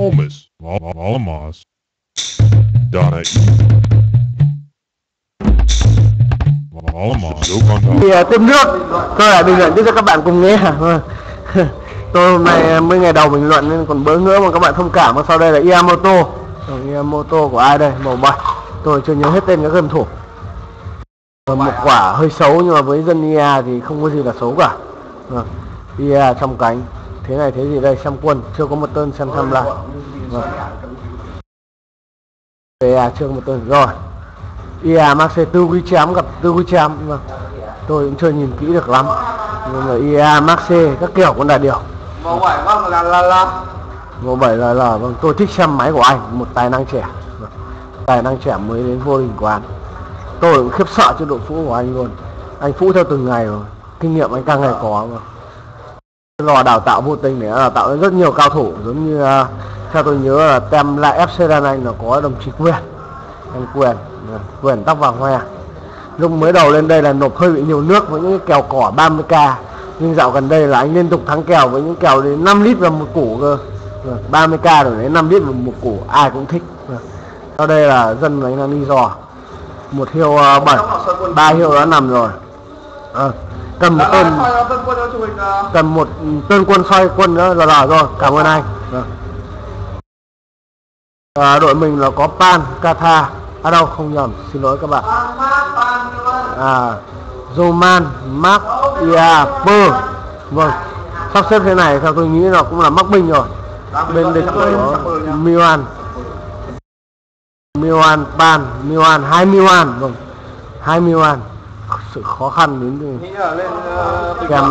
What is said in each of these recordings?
Almas, Almas, Donna Almas, Thì tiếp nước tôi lại bình luận cho các bạn cùng nghe. Tôi hôm nay mới ngày đầu bình luận nên còn bỡ ngỡ mà các bạn thông cảm. Sau đây là Iamoto. Iamoto của ai đây? Màu bạc. Tôi chưa nhớ hết tên các game thủ. Một quả hơi xấu nhưng mà với dân IA thì không có gì là xấu cả. IA trong cánh. Thế này thế gì đây? Xem quân chưa có một tên xem thăm lại. IA chưa có một tên rồi. IA Max tư quý chám gặp tư quý chám. Tôi cũng chưa nhìn kỹ được lắm. Nhưng mà IA Max các kiểu cũng là điều. Màu 7 vâng là Màu 7 là vâng, tôi thích xem máy của anh, một tài năng trẻ. Tài năng trẻ mới đến vô hình quán. Tôi cũng khiếp sợ cho đội phũ của anh luôn. Anh phũ theo từng ngày rồi. Kinh nghiệm anh càng ngày có mà. Lò đào tạo vô tình để đào tạo rất nhiều cao thủ, giống như theo tôi nhớ là tem lại FC Đan Anh là có đồng chí Quyền. Anh Quyền tóc vàng hoe. Lúc mới đầu lên đây là nộp hơi bị nhiều nước với những kèo cỏ 30k. Nhưng dạo gần đây là anh liên tục thắng kèo với những kèo đến 5 lít vào một củ cơ. 30k rồi đến 5 lít vào một củ, ai cũng thích. Sau đây là dân anh đang đi dò. Một hiêu 7, 3 hiêu đã nằm rồi. Cầm một tên quân xoay quân nữa là rồi. Cảm ơn anh. Đội mình là có Pan, Katha. Đâu không nhầm, xin lỗi các bạn. Roman, Mark, Ia, Per. Vâng, sắp xếp thế này theo tôi nghĩ là cũng là mắc binh rồi. Bên địch của Milan, Pan, Milan, 2 Milan. Vâng, 2 Milan. Sự khó khăn đến kèm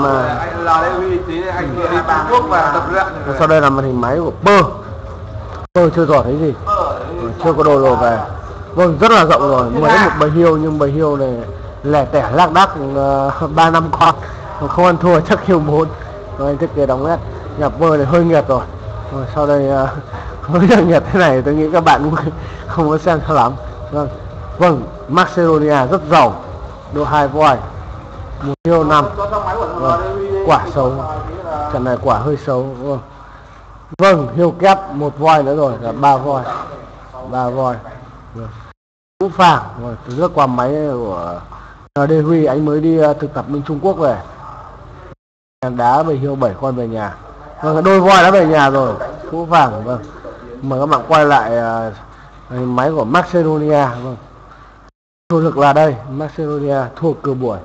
sau đây là màn hình máy của Per. Tôi chưa rõ thấy gì, chưa có đồ về. Vâng, rất là rộng rồi, mới một bầy hiêu nhưng bầy hiêu này lẻ tẻ lác đác 3 năm con, không ăn thua chắc hiêu 4. Rồi anh thiết kế đóng nét nhập vơ này hơi nghiệt rồi. Sau đây hơi nghiệt thế này tôi nghĩ các bạn cũng không có xem cho lắm. Vâng, Macedonia rất giàu, độ 2 voi, một hiêu 5. Quả xấu, trận này quả hơi xấu. Vâng, hiêu kép một voi nữa rồi là 3 voi. 3 voi. Vũ Phàng rất qua máy của Đê Huy, anh mới đi thực tập bên Trung Quốc về. Đá bầy hiêu 7 con về nhà. Vâng, đôi voi đã về nhà rồi. Vũ Phàng. Vâng, mời các bạn quay lại máy của Macedonia. Vâng, thua lực là đây. Macedonia thua cửa buổi.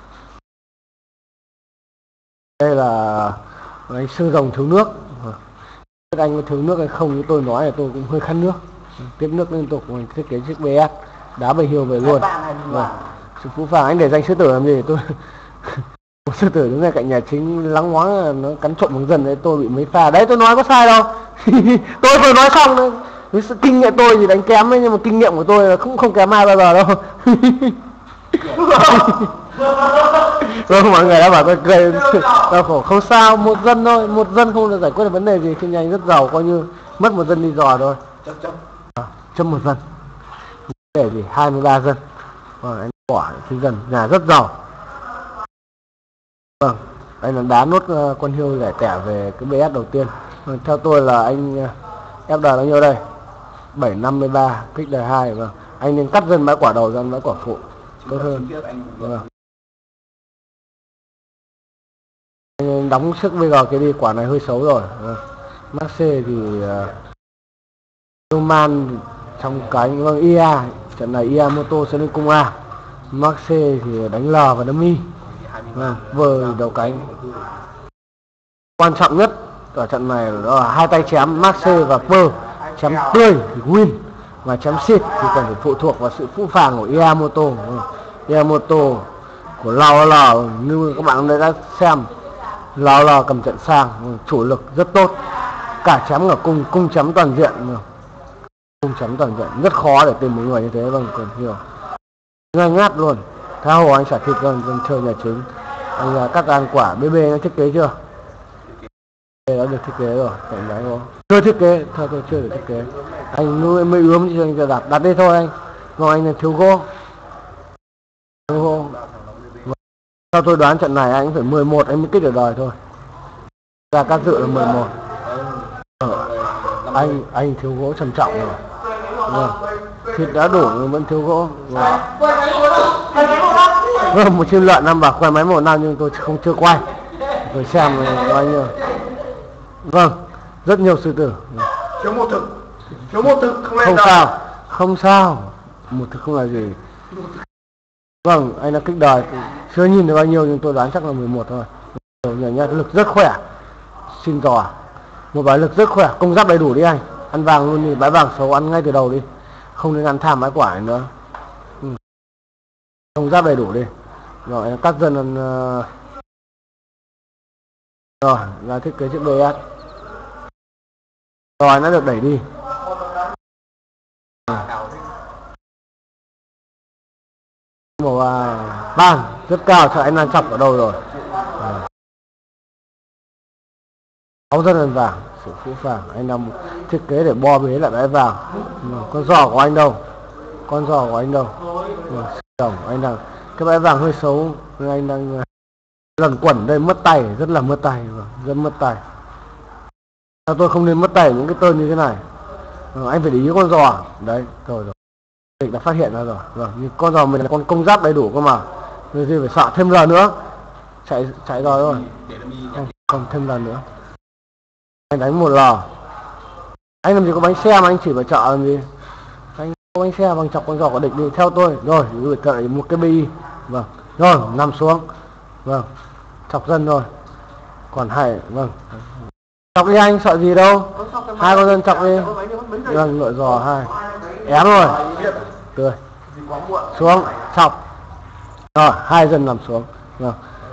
Đây là anh xương rồng thiếu nước. Anh có thiếu nước hay không như tôi nói là tôi cũng hơi khát nước. Tiếp nước liên tục, mình thiết kế chiếc BS đá bầy hiêu về luôn. Sự Phú Phàng anh để danh sư tử làm gì? Tôi một sư tử đứng ngay cạnh nhà chính lắng ngoáng nó cắn trộm bằng dân đấy, tôi bị mấy pha đấy, tôi nói có sai đâu. Tôi vừa nói xong đấy. Với sự kinh nghiệm tôi thì đánh kém ấy, nhưng mà kinh nghiệm của tôi là không kém ai bao giờ đâu. Rồi mọi người đã bảo tôi cười đau khổ, không sao, một dân thôi, một dân không được giải quyết được vấn đề gì, kinh doanh rất giàu, coi như mất một dân đi dò thôi. Chấm một dân. Để gì 23 dân. Anh bỏ kinh dân, nhà rất giàu. Vâng, anh là đá nốt con hiêu lẻ tẻ về cái BS đầu tiên. Theo tôi là anh FD bao nhiêu đây? 753, kích đời 2. Vâng, anh nên cắt dân mái quả đầu ra mái quả phụ tốt hơn. Vâng. Anh đóng sức bây giờ cái đi, quả này hơi xấu rồi. Max thì Roman trong cánh. Vâng, IA trận này Iamoto sẽ lên cung A. Max thì đánh L và đấm Y. Vờ đầu cánh. Quan trọng nhất ở trận này là hai tay chém Max và Per. Chém tươi thì win, và chém xịt thì cần phải phụ thuộc vào sự phũ phàng của Iamoto. Iamoto của LOL như các bạn đã xem, LOL cầm trận sang, chủ lực rất tốt, cả chém ở cung chém toàn diện. Cung chém toàn diện rất khó để tìm một người như thế. Vâng, còn nhiều ngay ngắt luôn. Tha hồ anh xả thịt dân chơi nhà chính. Anh cắt ăn quả. BB nó thiết kế chưa? Đã được thiết kế rồi, cảnh máy có chưa thiết kế, thôi tôi chưa được thiết kế. Anh nuôi mới ướm cho anh đặt đây thôi anh. Còn anh là thiếu gỗ. Theo tôi đoán trận này anh phải 11 anh mới kích được đời thôi. Ra các dự là 11. anh thiếu gỗ trầm trọng rồi. Vâng. Thịt đã đủ nhưng vẫn thiếu gỗ. Vâng, một chim lợn năm bảo quay máy 1 năm nhưng tôi chưa quay. Tôi xem bao nhiêu. Vâng, rất nhiều sư tử. Thiếu một thực không lên Không sao, không sao. Một thực không là gì. Vâng, anh đã kích đời. Chưa nhìn được bao nhiêu nhưng tôi đoán chắc là 11 thôi. Nhiều nhá, lực rất khỏe. Xin giò. Một bãi lực rất khỏe, công giáp đầy đủ đi anh. Ăn vàng luôn đi, bãi vàng xấu ăn ngay từ đầu đi. Không nên ăn tham bãi quả này nữa. Công giáp đầy đủ đi. Rồi, các dân ăn... Rồi, là thiết kế chiếc DS. Rồi, nó được đẩy đi. Màu ban rất cao, sợ anh đang chọc ở đâu rồi. 6 dân ăn vàng, sự phú vàng. Anh đang thiết kế để bo bế lại bãi vàng. Con giò của anh đâu? Con giò của anh đâu? Chồng anh đang cái bãi vàng hơi xấu nên anh đang lần quẩn đây, mất tay, rất là mất tay, rất mất tay. Tôi không nên mất tay những cái tơn như thế này. Anh phải để ý con giò đấy, rồi địch đã phát hiện ra rồi. Vâng, nhưng con giò mình là con công giáp đầy đủ cơ mà, rồi gì phải sợ thêm lần nữa, chạy rồi không thêm lần nữa. Anh đánh một lò. Anh làm gì có bánh xe mà anh chỉ vào chợ làm gì? Anh có bánh xe bằng chọc con giò của địch đi theo tôi. Rồi gửi cậy một cái bi. Vâng, rồi nằm xuống. Vâng, chọc dân rồi. Còn hai, vâng. Chọc đi anh, sợ gì đâu. Hai con dân chọc đi. Vâng, ngựa giò hai. Ém rồi. Tươi. Xuống, chọc. Rồi, hai dân nằm xuống. Vâng.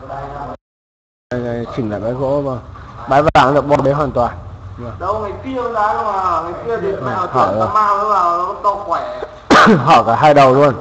Chỉnh lại bãi gỗ vâng. Bãi vàng được bo bế hoàn toàn. Đâu ngày kia đá mà, ngày kia thì nào chuyển tao mau nó vào nó to khỏe. Hỏi cả hai đầu luôn.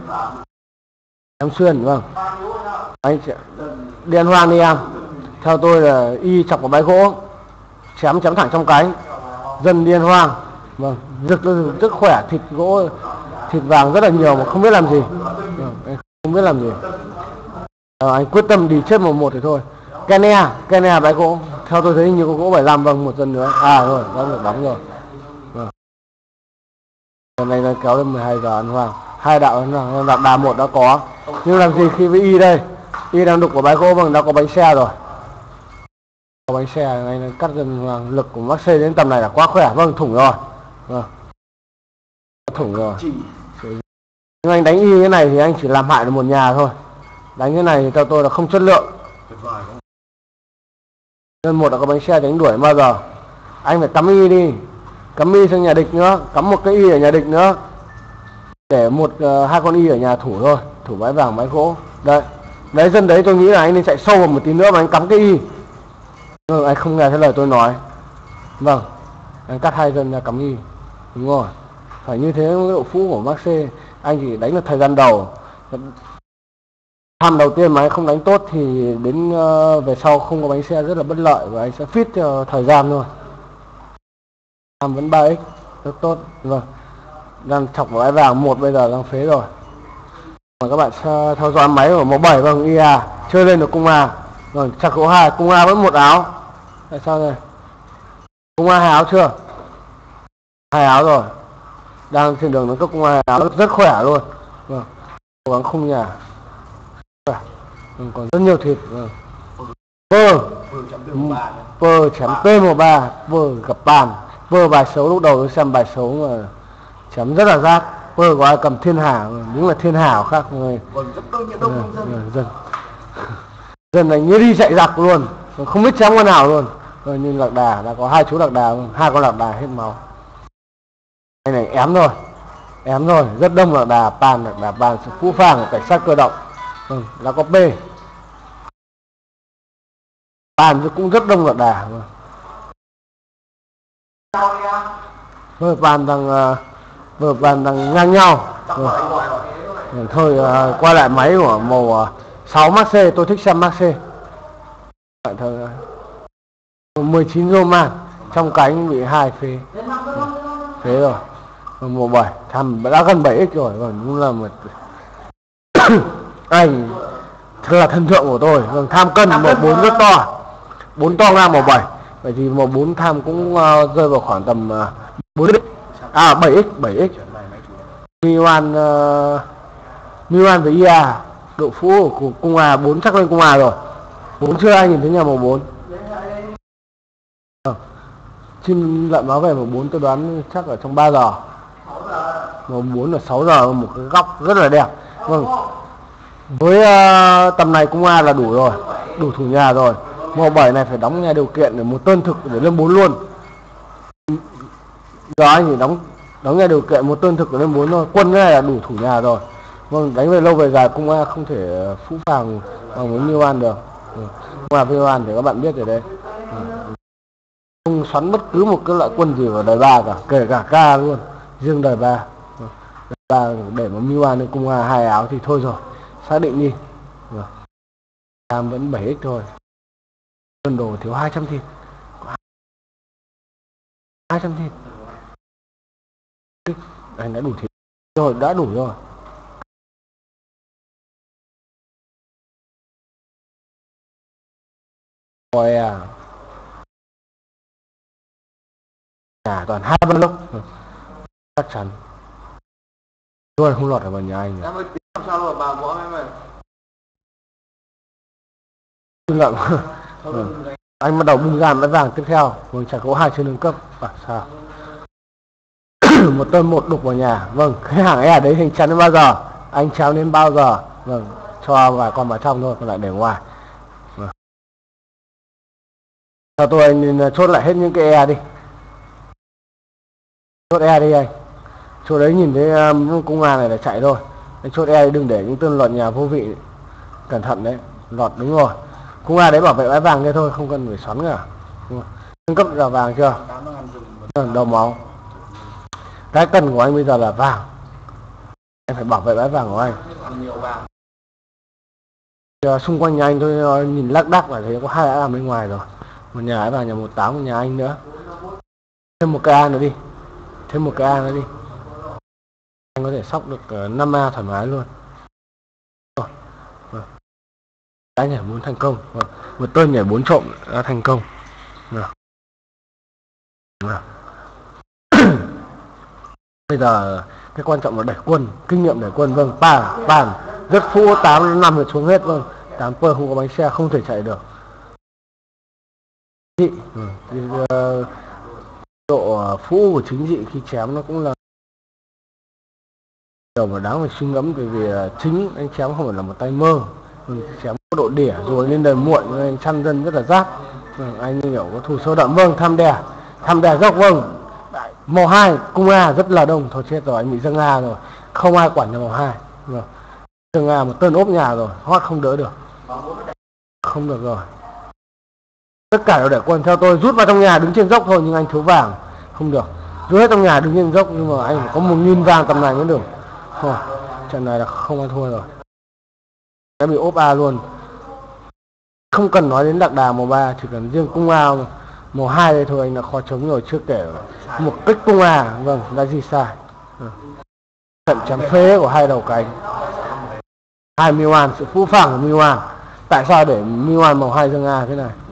Em xuyên vâng. Anh điên hoang đi em. Theo tôi là y chọc vào bãi gỗ, chém thẳng trong cánh. Dân điên hoang. Vâng, rất khỏe, thịt gỗ, thịt vàng rất là nhiều mà không biết làm gì. Anh không biết làm gì. Anh quyết tâm đi chết một thì thôi. Kenya bãi gỗ. Theo tôi thấy như có gỗ 75 vâng, một dân nữa. Rồi, đã được đóng rồi. Vâng. Hôm nay nó kéo đến 12 giờ ăn hoang. Hai đạo ăn hoang, đạo đà 1 đã có. Nhưng làm gì khi với y đây? Y đang đục vào bãi gỗ vâng, đã có bánh xe rồi. Có bánh xe anh cắt dân hoang, lực của Max đến tầm này là quá khỏe. Vâng, thủng rồi. Vâng. Thủng rồi. Nhưng anh đánh y như thế này thì anh chỉ làm hại được một nhà thôi. Đánh cái này thì theo tôi là không chất lượng. Nên một là có bánh xe đánh đuổi bao giờ. Anh phải cắm y đi. Cắm y sang nhà địch nữa. Cắm một cái y ở nhà địch nữa. Để hai con y ở nhà thủ thôi. Thủ bãi vàng bãi gỗ. Đấy. Đấy dân đấy tôi nghĩ là anh nên chạy sâu vào một tí nữa mà anh cắm cái y. Anh không nghe thấy lời tôi nói. Vâng. Anh cắt hai dân ra cắm y. Đúng rồi. Phải như thế độ phũ của Max. Anh chỉ đánh được thời gian đầu. Tham đầu tiên mà anh không đánh tốt thì đến về sau không có bánh xe rất là bất lợi và anh sẽ fit theo thời gian thôi. Tham vẫn 3x rất tốt. Vâng. Đang chọc vào bãi vàng 1 bây giờ đang phế rồi. Mà các bạn theo dõi máy của màu 7 vâng, IA chơi lên được cung A. Vâng, chặt gỗ 2, cung A vẫn 1 áo. Tại sao này? Cung A 2 áo chưa? 2 áo rồi. Đang trên đường nó cấp cung A 2 áo rất khỏe luôn. Vâng. Cố gắng không nhà. Còn rất nhiều thịt. Pơ chém T13, pơ gặp bàn. Pơ bài xấu, lúc đầu tôi xem bài xấu mà chém rất là rác. Pơ của ai cầm thiên hà, đúng là thiên hà khác người. Dân này như đi chạy giặc luôn, không biết chém con nào luôn. Nhưng lạc đà đã có 2 chú lạc đà, 2 con lạc đà hết máu. Cái này ém rồi, rất đông lạc đà bàn sự phũ phàng của cảnh sát cơ động. Vâng, là có P. Bàn cũng rất đông lạc đà. Bàn đang ngang nhau. Thôi quay lại máy của màu 6 Max, tôi thích xem Max. 19 Roman trong cánh bị 2 phế. Phế rồi. Màu 7 thăm đã gần 7x rồi, đúng là một anh thật là thần tượng của tôi. Tham cân 14 rất to, 4 to ngang màu 7. vậy thì màu 4 tham cũng rơi vào khoảng tầm 4x 7x. Milan với IA độ phú của cung A 4 chắc lên cung A rồi. 4 chưa ai nhìn thấy nhà màu 4. Chim lợn báo về màu 4 tôi đoán chắc ở trong 3 giờ. Màu 4 là 6 giờ, một cái góc rất là đẹp. Vâng. Với tầm này cung A là đủ rồi, đủ thủ nhà rồi. Màu 7 này phải đóng nhà điều kiện để một tân thực để lên 4 luôn. Giờ anh chỉ đóng nhà điều kiện một tân thực để lên 4 thôi. Quân cái này là đủ thủ nhà rồi. Vâng, đánh về lâu về dài cung A không thể phũ phàng bằng với Milan được. Cung A Milan thì các bạn biết rồi đấy. Không xoắn bất cứ một cái loại quân gì vào đời 3 cả, kể cả K luôn, riêng đời 3. Đời 3 để mà Milan lên cung A 2 áo thì thôi rồi, xác định đi. Tham vẫn 7x thôi. Đơn đồ thiếu 200 thịt. 200 thịt. Anh đã đủ thịt rồi, đã đủ rồi. Rồi toàn 2 block chắc chắn luôn không lọt ở vào nhà anh. Em ơi, làm sao rồi bà võ em ơi. Anh bắt đầu bung ra mã vàng tiếp theo, vâng, chả có 2 trên nâng cấp. Sao? Một tân một đục vào nhà. Vâng, cái hàng E đấy hình chắn đến bao giờ? Anh treo đến bao giờ? Vâng, cho vài con vào trong thôi, còn lại để ngoài. Vâng. Theo tôi anh nên chốt lại hết những cái E đi. Chốt E đi anh. Chỗ đấy nhìn thấy cung A này là chạy thôi. Anh chốt E đừng để những tên lọt nhà vô vị. Cẩn thận đấy, lọt đúng rồi. Cung A đấy bảo vệ bãi vàng kia thôi, không cần phải xoắn cả. Nâng cấp là vàng chưa? Đầu máu. Cái cần của anh bây giờ là vàng. Anh phải bảo vệ bãi vàng của anh. Xung quanh nhà anh tôi nhìn lác đác là thấy có 2 A bên ngoài rồi. Một nhà ấy vào nhà 18, một nhà anh nữa. Thêm một cái A nữa đi. Thêm một cái A nữa đi. Anh có thể sóc được 5 A thoải mái luôn. Cái nhảy 4 thành công. Một tên nhảy 4 trộm đã thành công. Bây giờ cái quan trọng là đẩy quân, kinh nghiệm đẩy quân. Vâng, bàn rất phũ 8 5 rồi xuống hết. Vâng, 8 pơ không có bánh xe không thể chạy được. Độ phũ của chính trị khi chém nó cũng là điều mà đáng phải suy ngẫm, vì chính anh chém không phải là một tay mơ. Chém có độ đỉa rồi lên đời muộn nên anh chăn dân rất là rác. Anh hiểu có thù sâu đậm. Vâng, tham đè dốc. Vâng, màu 2 cung A rất là đông. Thôi chết rồi, anh bị dâng A rồi, không ai quản nhà màu 2. Dâng A một tên ốp nhà rồi, hót không đỡ được, không được rồi. Tất cả đều để quân. Theo tôi rút vào trong nhà đứng trên dốc thôi, nhưng anh thiếu vàng không được. Rút hết trong nhà đứng trên dốc, nhưng mà anh phải có 1000 vàng tầm này mới được. Thôi trận này là không ăn thua rồi. Đã bị ốp A luôn. Không cần nói đến đặc đà màu 3, chỉ cần riêng cung A màu 2 đây thôi anh đã khó chống rồi, chưa kể một kích cung A. Vâng, đã gì sai. Trận chém phế của hai đầu cánh. Hai Milan, sự phũ phàng của Milan. Tại sao để Milan màu 2 dâng A thế này?